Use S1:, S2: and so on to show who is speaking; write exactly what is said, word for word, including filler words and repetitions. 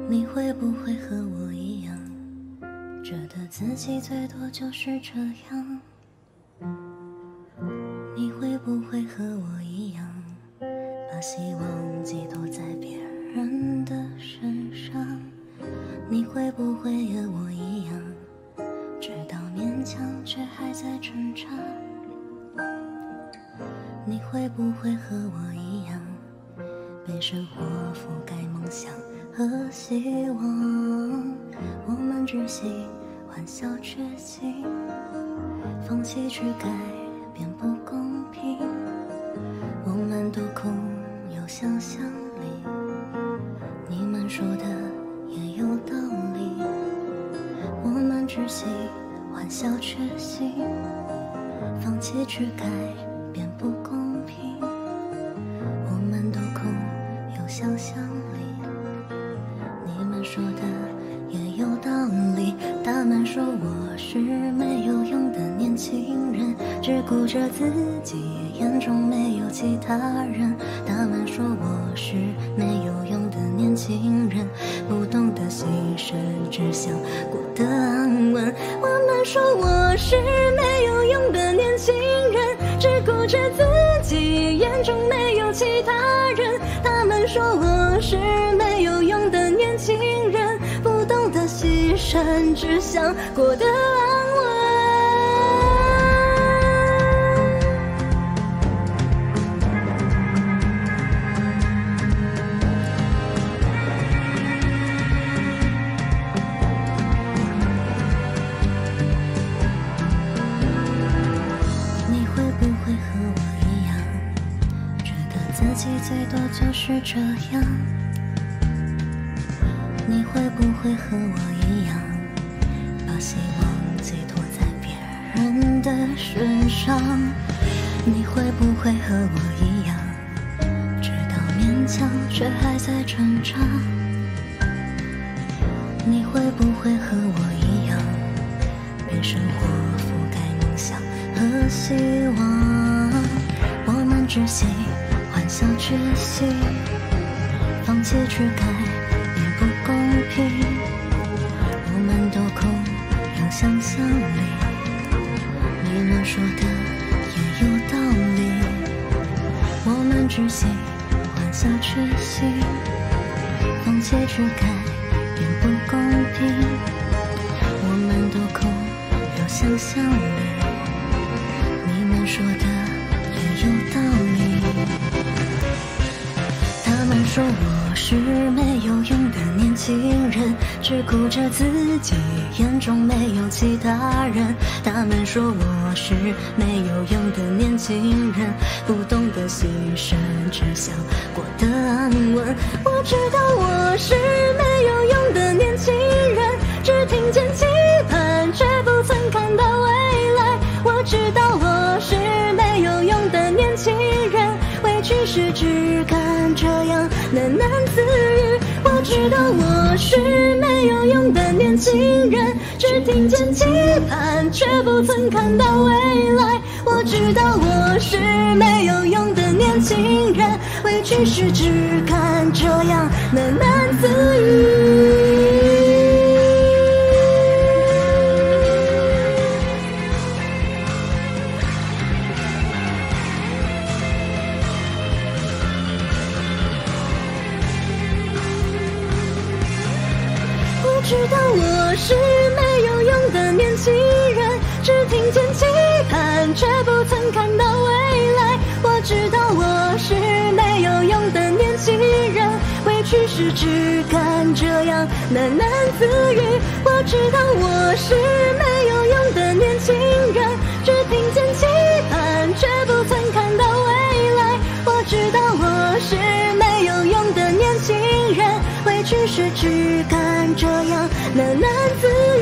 S1: 你会不会和我一样，觉得自己最多就是这样？你会不会和我一样，把希望寄托在别人的身上？你会不会和我一样，知道勉强却还在挣扎？你会不会和我一样，被生活覆盖梦想和希望？我们只喜欢笑缺席，放弃去改变不公平。我们都空有想象力，你们说的也有道理。我们只喜欢笑缺席，放弃去改变不公平。我们都空有想象力，你们说的也有道理。他们说我是没有用的年轻人，只顾着自己，眼中没有其他人。他们说我是没有用的年轻人，不懂得牺牲，只想过得安稳。我们说我是没有用的年轻人，只顾着自己，眼中没有其他人。他们说我是没有用的年轻人，不懂得牺牲，只想过得安稳。你会不会和我一样，觉得自己最多就是这样？你会不会和我一样，把希望寄托在别人的身上？你会不会和我一样，知道勉强却还在挣扎？你会不会和我一样，被生活覆盖梦想和希望？我们只喜欢笑缺席，放弃去改不公平。我们都空有想象力，你们说的也有道理。我们只喜欢笑缺席，放弃去改变不公平。我们都空有想象力，你们说的也有道理。他们说我是没有用的年轻人，只顾着自己，眼中没有其他人。他们说我是没有用的年轻人，不懂得牺牲，只想过得安稳。我知道我是没有用的年轻人，只听见期盼，却不曾看到未来。我知道我是没有用的年轻人，委屈时只看这样喃喃自语。我知道我是没有用的年轻人，只听见期盼，却不曾看到未来。我知道我是没有用的年轻人，委屈时只看这样喃喃自语。我知道我是没有用的年轻人，只听见期盼，却不曾看到未来。我知道我是没有用的年轻人，委屈时只敢这样喃喃自语。我知道我是没有用的年轻人，只听见期盼，却不曾看到未来。我知道我是没有用的年轻人，委屈时只敢这样喃喃自语。